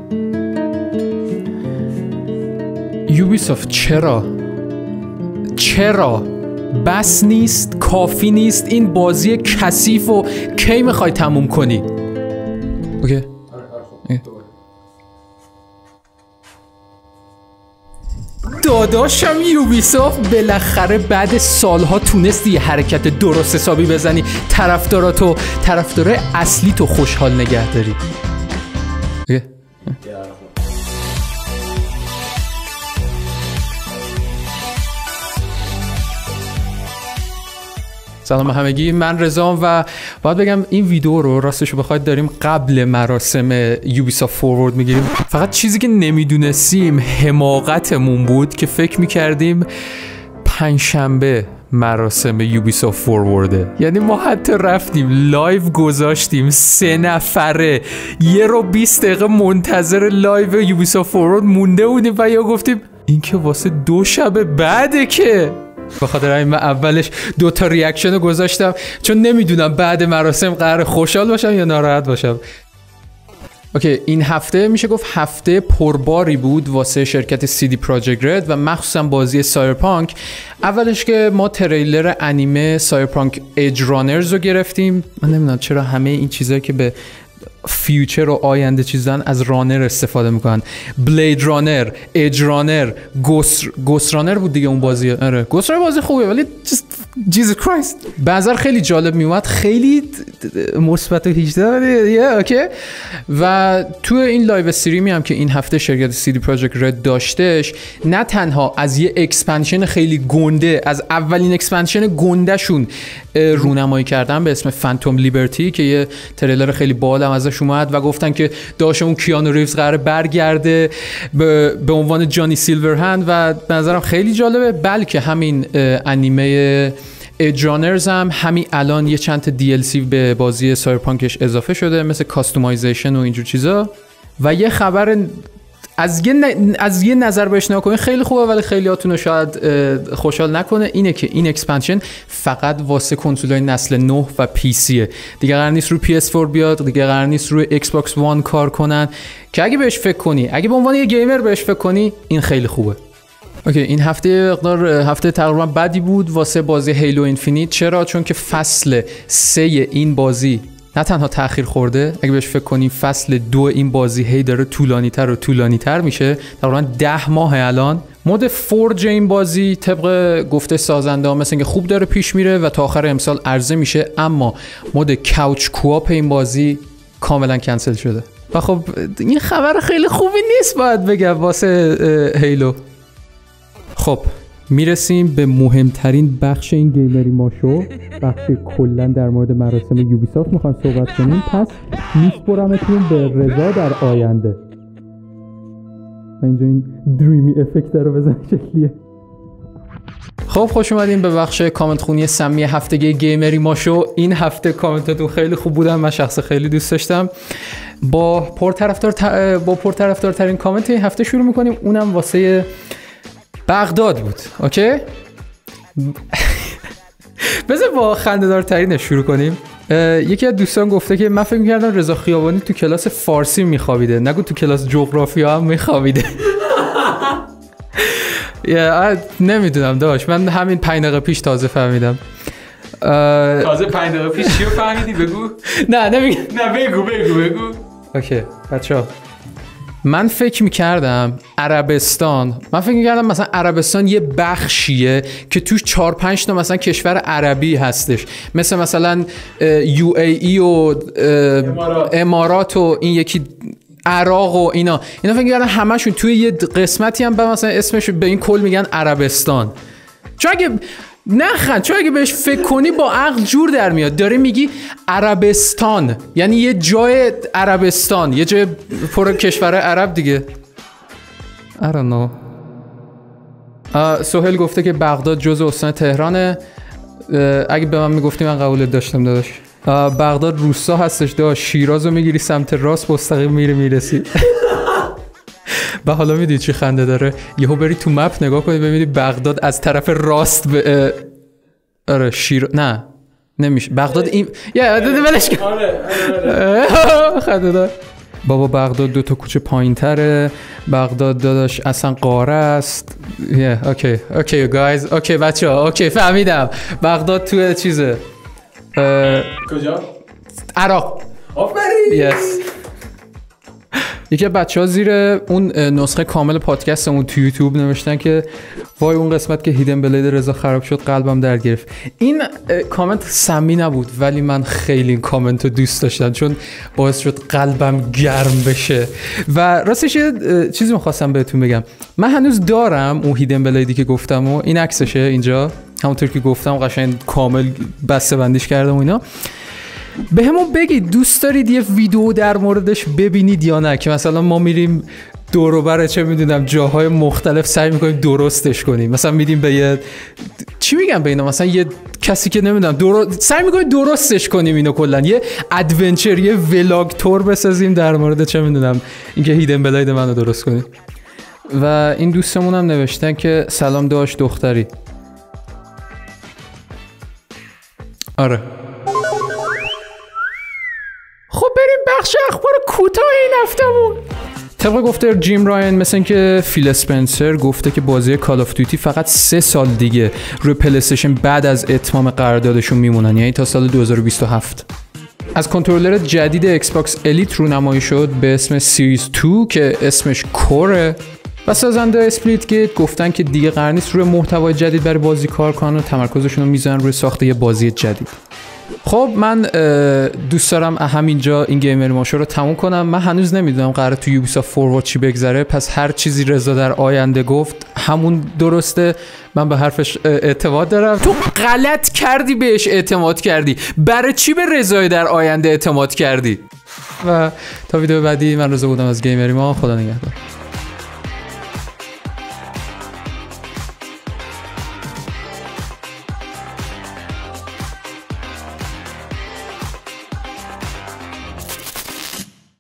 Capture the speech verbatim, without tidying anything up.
یوبیسافت چرا چرا بس نیست، کافی نیست، این بازی کثیف و کی میخوای تموم کنی؟ اوکی داداشم یوبیسافت بالاخره بعد سالها تونستی یه حرکت درست حسابی بزنی، طرفداراتو طرفدارای اصلی تو خوشحال نگه داری. اوکی سلام همگی، من رضام و باید بگم این ویدیو رو راستشو بخواید داریم قبل مراسم یوبیسافت فوروارد میگیریم. فقط چیزی که نمیدونستیم حماقتمون بود که فکر میکردیم پنجشنبه مراسم یوبیسافت فوروارده. یعنی ما حتی رفتیم لایو گذاشتیم سه نفره یه رو بیست دقیقه منتظر لایو یوبیسافت فوروارد مونده بودیم و یا گفتیم این که واسه دو شب بعده که بخاطر همین من اولش دو تا ریاکشن رو گذاشتم چون نمیدونم بعد مراسم قرار خوشحال باشم یا ناراحت باشم. اوکی این هفته میشه گفت هفته پرباری بود واسه شرکت سی دی پروژکت رد و مخصوصا بازی سایبرپانک. اولش که ما تریلر انیمه سایبرپانک ایج رانرز رو گرفتیم. من نمیدونم چرا همه این چیزایی که به فیوچر و آینده چیزان از رانر استفاده میکنن. بلید رانر، ایج رانر، گوست گوست رانر بود دیگه اون بازی. آره گوست رانر بازی خوبه ولی جیزس کرایست بازار خیلی جالب میومد، خیلی مثبت و هجده یه اوکی. و تو این لایو استریمی هم که این هفته شرکت سی دی پروژکت رد داشتش، نه تنها از یه اکسپنشن خیلی گنده، از اولین اکسپنشن گنده شون رونمایی کردن به اسم فانتوم لیبرتی که یه تریلر خیلی باحال ازش اومد و گفتن که داشتمون کیانو ریوز قراره برگرده به, به عنوان جانی سیلورهند و به نظرم خیلی جالبه. بلکه همین انیمه ایج رانرز هم همین الان یه چند تا دی ال سی به بازی سایبرپانکش اضافه شده مثل کاستومایزیشن و اینجور چیزا. و یه خبر از یه, ن... از یه نظر بهش نگاه کنید خیلی خوبه ولی خیلی هاتون رو شاید خوشحال نکنه، اینه که این اکسپنشن فقط واسه کنسولای نسل نه و پی سیه، دیگه قرار نیست رو پی اس فور بیاد، دیگه قرار نیست روی ایکس باکس وان کار کنن. که اگه بهش فکر کنی، اگه به عنوان یه گیمر بهش فکر کنی، این خیلی خوبه. اوکی این هفته مقدار هفته تقریبا بدی بود واسه بازی هیلو اینفینیت. چرا؟ چون که فصل سه این بازی نه تنها تأخیر خورده، اگه بهش فکر کنیم فصل دو این بازی هی داره طولانی تر و طولانی تر میشه، تقریبا ده ماه الان. مود فورج این بازی طبق گفته سازنده ها مثل اینکه خوب داره پیش میره و تا آخر امسال عرضه میشه، اما مود کاوچ کوآپ این بازی کاملا کنسل شده و خب این خبر خیلی خوبی نیست باید بگم واسه هیلو. خب میرسیم به مهمترین بخش این گیمری ما شو، بخش کلن در مورد مراسم یوبیسافت میخوایم صحبت کنیم. پس میسپرمتون به رضا در آینده. من اینجا این دریمی افکت رو بزن شکلیه. خب خوش اومدین به بخش کامنت خونی سمی هفتگی گیمری ما شو. این هفته کامنتاتون خیلی خوب بودن، من شخصا خیلی دوست داشتم. با پرطرفدار ت... با پرطرفدارترین کامنت این هفته شروع میکنیم، اونم واسه بغداد بود. اوکی بذار با خنده‌دارترینش شروع کنیم. یکی از دوستان گفته که من فکر می‌کردم رضا خیابانی تو کلاس فارسی میخوابیده، نگو تو کلاس جغرافیا هم میخوابیده. یا نمیدونم داشت، من همین پنج دقیقه پیش تازه فهمیدم. تازه پنج دقیقه پیش چیو فهمیدی؟ بگو. نه نمیگم. نه بگو بگو بگو. اوکی بچه‌ها، من فکر میکردم عربستان من فکر میکردم مثلا عربستان یه بخشیه که توش چهار پنج تا مثلا کشور عربی هستش، مثل مثلا یو ای ای و امارات. امارات و این یکی عراق و اینا اینا فکر میکردم همشون توی یه قسمتی هم به مثلا اسمش به این کل میگن عربستان. چون اگه نخند چون اگه بهش فکر کنی با عقل جور در میاد، داره میگی عربستان یعنی یه جای عربستان، یه جای پر کشور عرب دیگه. I don't know. سهیل گفته که بغداد جزء استان تهرانه. اگه به من میگفتی من قبولت داشتم داداش. بغداد روستا هستش داداش، شیراز رو میگیری سمت راست مستقیم میره میرسی. و حالا میدید چی خنده داره، یهو بری تو مپ نگاه کنی ببینی بغداد از طرف راست به آره شیر نه نمیشه بغداد این یا ولش کن. آره خنده داره. بابا بغداد دو تا کوچه پایین‌تره، بغداد داداش اصلا قاره است. yeah, اوکی اوکی guys اوکی بچه‌ها اوکی فهمیدم بغداد تو چیزه کجا؟ عراق. آفرین. yes. یکی بچه ها زیر اون نسخه کامل پادکستمون تو یوتیوب نوشتن که وای اون قسمت که هیدن بلید رضا خراب شد قلبم در گرفت. این کامنت سمی نبود ولی من خیلی این کامنت رو دوست داشتم چون باعث شد قلبم گرم بشه. و راستش یه چیزی میخواستم بهتون بگم، من هنوز دارم اون هیدن بلیدی که گفتم و این عکسشه اینجا، همونطور که گفتم قشنگ کامل بسته بندیش کردم و اینا. به همون بگید دوست دارید یه ویدیو در موردش ببینید یا نه، که مثلا ما میریم دور و بر چه میدونم جاهای مختلف سعی میکنیم درستش کنیم، مثلا میدیم به یه چی میگم به اینا، مثلا یه کسی که نمیدونم درو... سعی میکنیم درستش کنیم اینو، کلا یه ادونچر یه ولاگ تور بسازیم در مورد چه میدونم اینکه هیدن بلاید منو درست کنیم. و این دوستمون هم نوشتن که سلام داشت دختری. آره خب بریم بخش اخبار کوتاه این هفتهمون. طبق گفته جیم راین مثل این که فیل اسپنسر گفته که بازی کال آف دیوتی فقط سه سال دیگه روی پلی استیشن بعد از اتمام قراردادشون میمونن، یعنی تا سال دو هزار و بیست و هفت. از کنترلر جدید ایکس باکس الیت رونمایی شد به اسم سیریز دو که اسمش کوره و سازنده اسپلیت گیت گفتن که دیگه قرار نیست روی محتوای جدید برای بازی کار کنن و تمرکزشون رو میذارن روی ساخت یه بازی جدید. خب من دوست دارم همینجا این گیمر ماشو رو تموم کنم. من هنوز نمیدونم قراره تو یوبیسافت فوروارد چی بگذره، پس هر چیزی رضا در آینده گفت همون درسته. من به حرفش اعتماد دارم. تو غلط کردی بهش اعتماد کردی، برای چی به رضای در آینده اعتماد کردی؟ و تا ویدیو بعدی من رضا بودم از گیمری ما. خدا نگهدار.